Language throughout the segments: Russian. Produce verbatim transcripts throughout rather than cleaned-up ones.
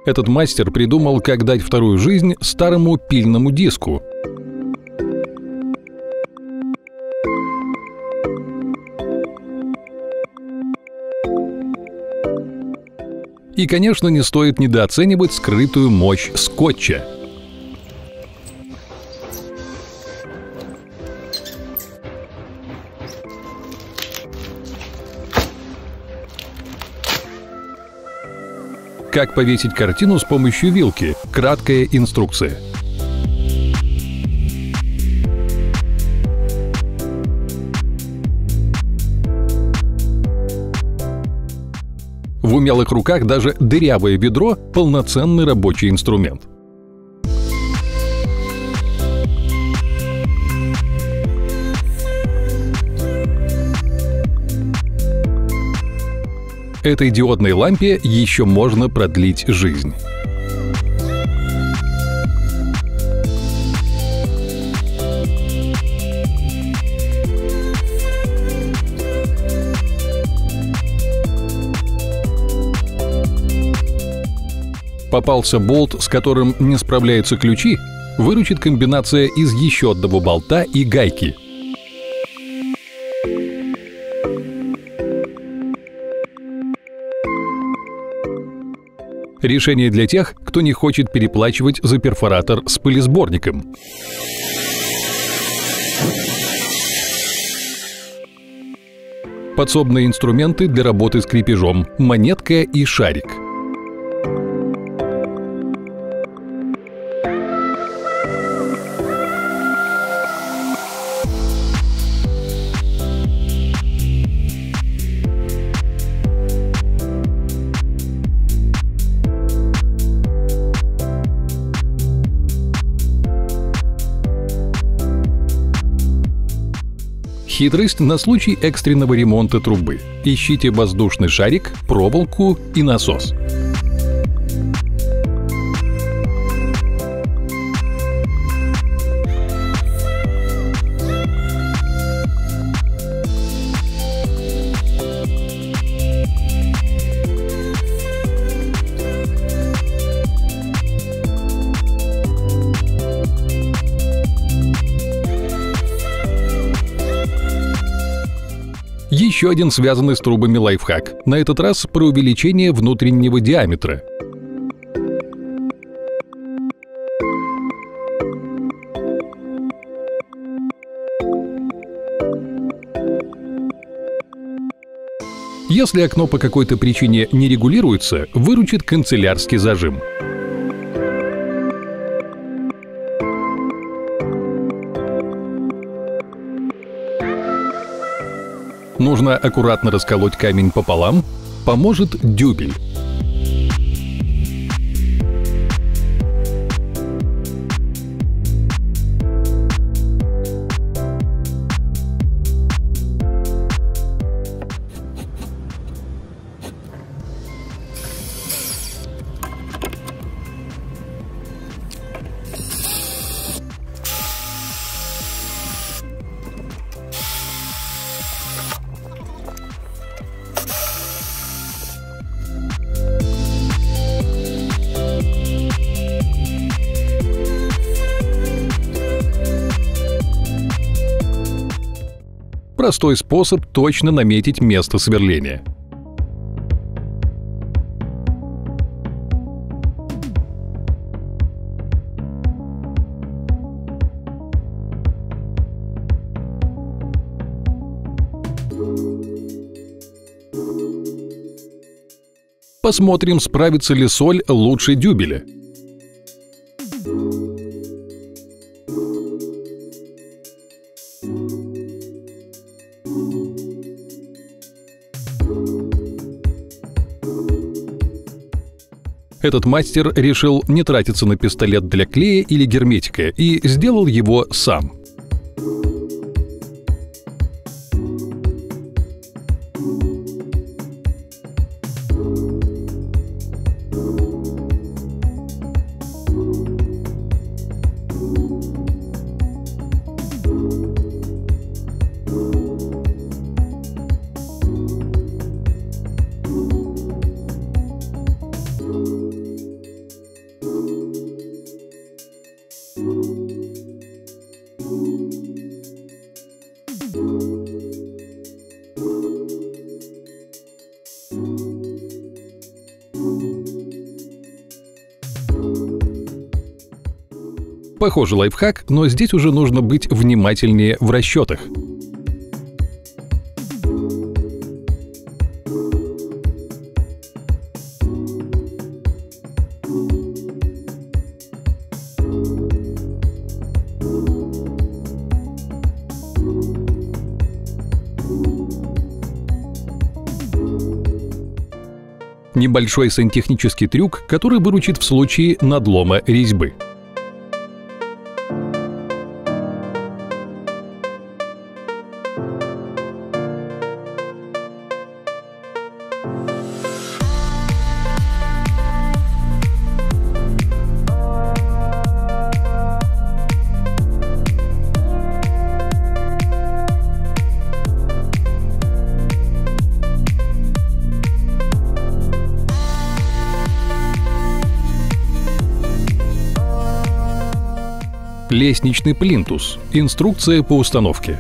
Этот мастер придумал, как дать вторую жизнь старому пильному диску. И, конечно, не стоит недооценивать скрытую мощь скотча. Как повесить картину с помощью вилки? Краткая инструкция. В умелых руках даже дырявое ведро – полноценный рабочий инструмент. Этой диодной лампе еще можно продлить жизнь. Попался болт, с которым не справляются ключи, выручит комбинация из еще одного болта и гайки. Решение для тех, кто не хочет переплачивать за перфоратор с пылесборником. Подсобные инструменты для работы с крепежом, монетка и шарик. Хитрость на случай экстренного ремонта трубы. Ищите воздушный шарик, проволоку и насос. Еще один связанный с трубами лайфхак. На этот раз про увеличение внутреннего диаметра. Если окно по какой-то причине не регулируется, выручит канцелярский зажим. Нужно аккуратно расколоть камень пополам, поможет дюбель. Простой способ точно наметить место сверления. Посмотрим, справится ли соль лучше дюбеля. Этот мастер решил не тратиться на пистолет для клея или герметика и сделал его сам. Похоже лайфхак, но здесь уже нужно быть внимательнее в расчетах. Небольшой сантехнический трюк, который выручит в случае надлома резьбы. Лестничный плинтус. Инструкция по установке.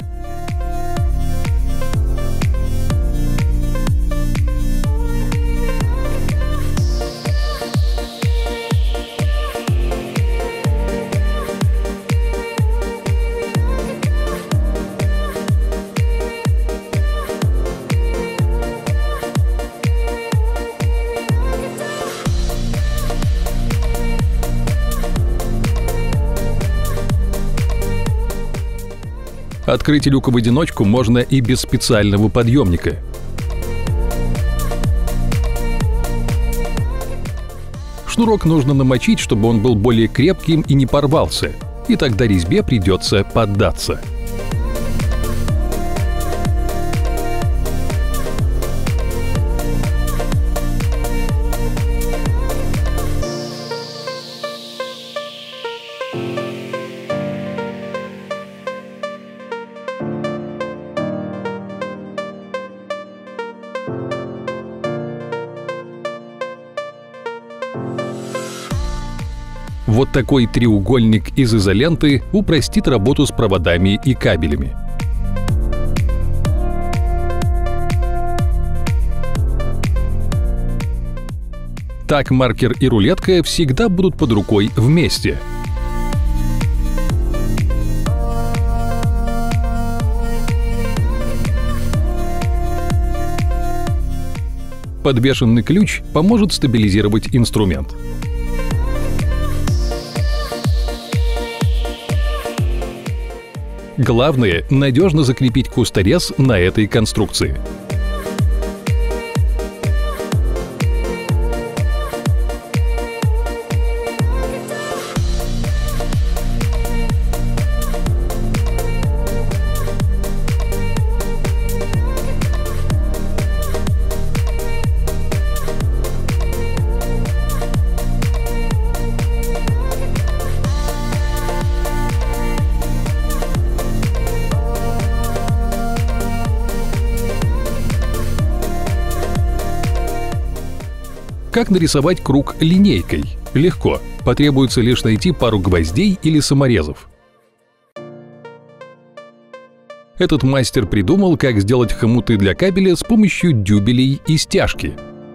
Открыть люк в одиночку можно и без специального подъемника. Шнурок нужно намочить, чтобы он был более крепким и не порвался, и тогда резьбе придется поддаться. Вот такой треугольник из изоленты упростит работу с проводами и кабелями. Так маркер и рулетка всегда будут под рукой вместе. Подвешенный ключ поможет стабилизировать инструмент. Главное – надежно закрепить кусторез на этой конструкции. Как нарисовать круг линейкой? Легко. Потребуется лишь найти пару гвоздей или саморезов. Этот мастер придумал, как сделать хомуты для кабеля с помощью дюбелей и стяжки.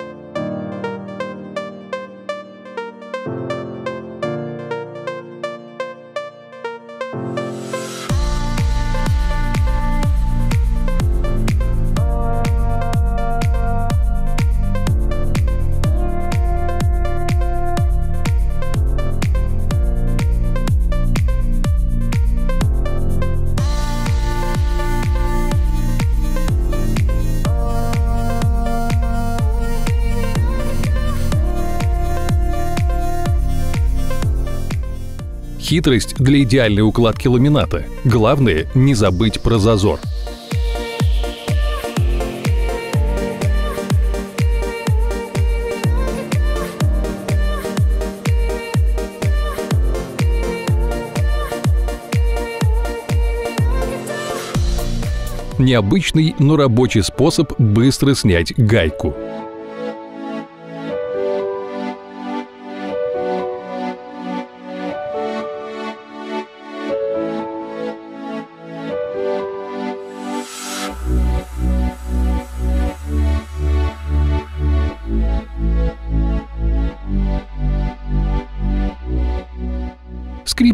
Хитрость для идеальной укладки ламината. Главное – не забыть про зазор. Необычный, но рабочий способ быстро снять гайку.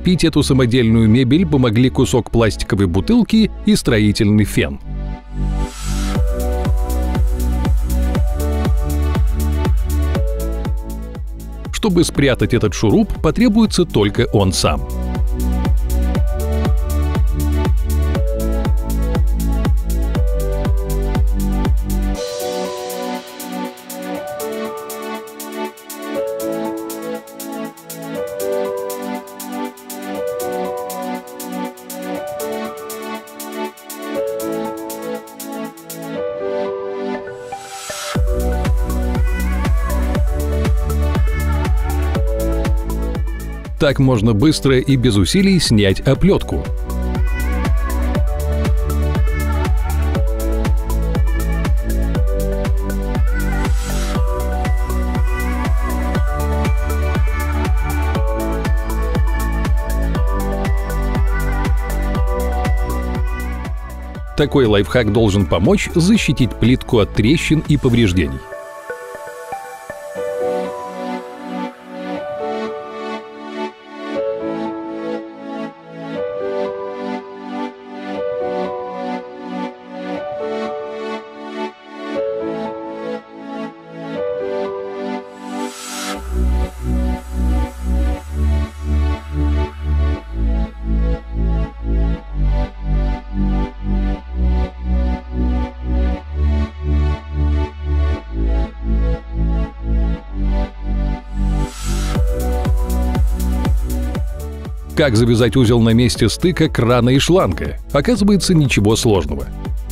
Закрепить эту самодельную мебель помогли кусок пластиковой бутылки и строительный фен. Чтобы спрятать этот шуруп, потребуется только он сам. Так можно быстро и без усилий снять оплетку. Такой лайфхак должен помочь защитить плитку от трещин и повреждений. Как завязать узел на месте стыка крана и шланга? Оказывается, ничего сложного.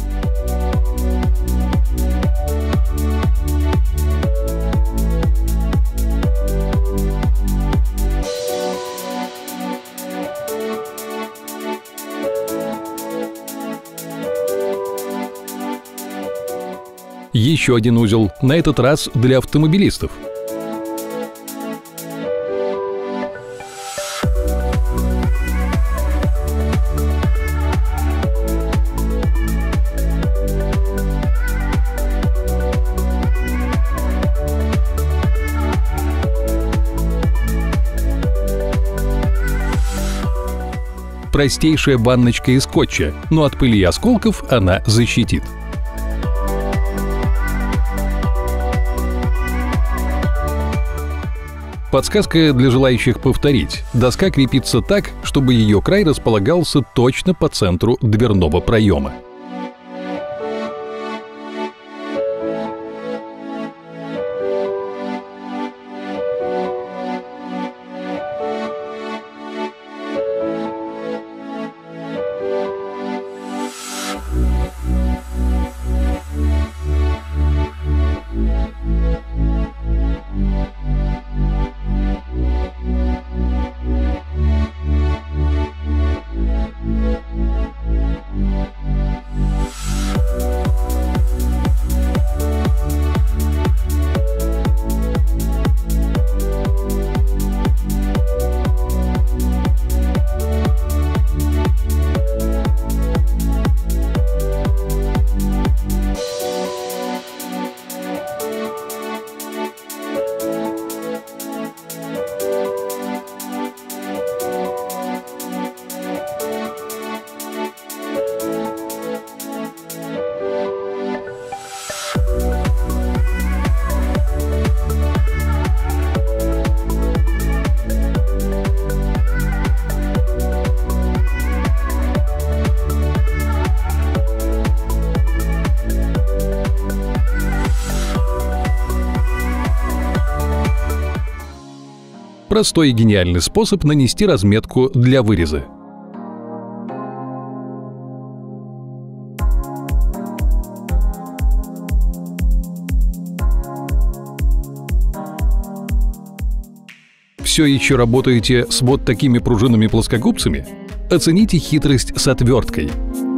Еще один узел, на этот раз для автомобилистов. Простейшая баночка из скотча, но от пыли и осколков она защитит. Подсказка для желающих повторить. Доска крепится так, чтобы ее край располагался точно по центру дверного проема. Простой и гениальный способ нанести разметку для выреза. Все еще работаете с вот такими пружинами-плоскогубцами? Оцените хитрость с отверткой.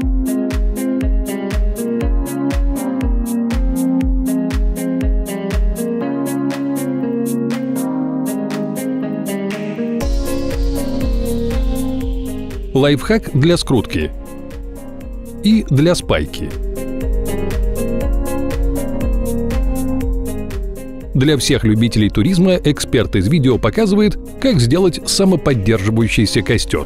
Лайфхак для скрутки и для спайки. Для всех любителей туризма эксперт из видео показывает, как сделать самоподдерживающийся костер.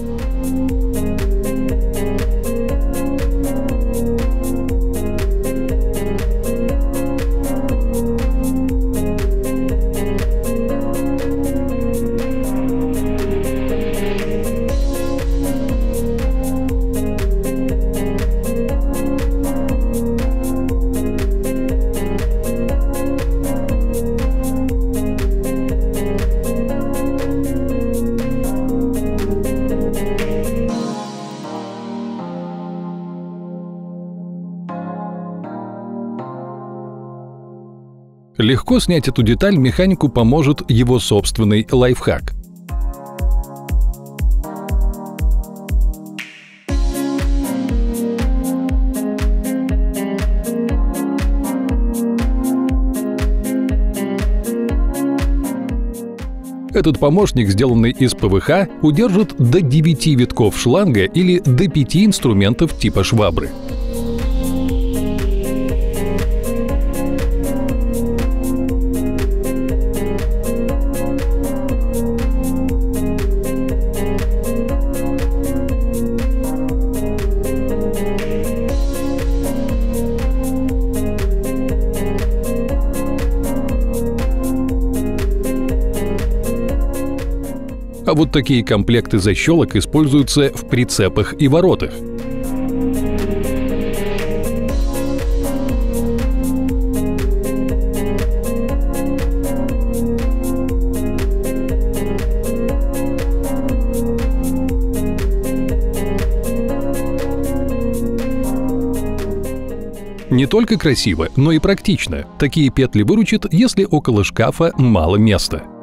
Легко снять эту деталь механику поможет его собственный лайфхак. Этот помощник, сделанный из пэ вэ ха, удержит до девяти витков шланга или до пяти инструментов типа швабры. А вот такие комплекты защелок используются в прицепах и воротах. Не только красиво, но и практично. Такие петли выручат, если около шкафа мало места.